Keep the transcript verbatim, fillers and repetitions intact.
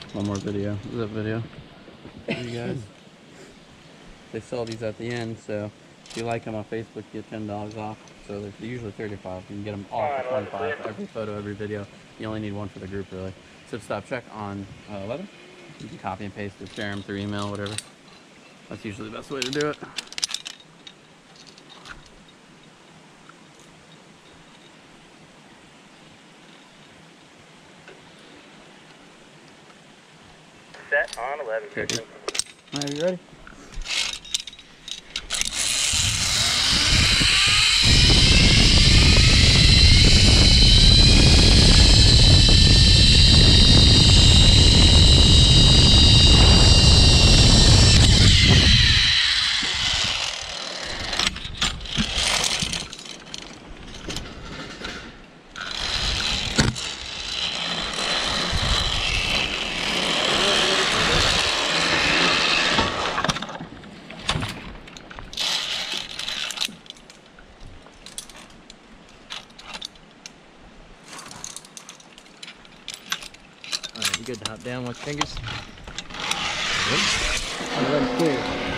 one more video. Zip video. For you guys. They sell these at the end, so if you like them on Facebook, you get ten dollars off. So they're usually thirty-five. You can get them all for twenty-five for every photo, every video. You only need one for the group, really. So stop check on uh, eleven. You can copy and paste or share them through email, whatever. That's usually the best way to do it. Set on eleven. Okay. All right, you ready? Alright, you good to hop down with fingers? Good. Clear.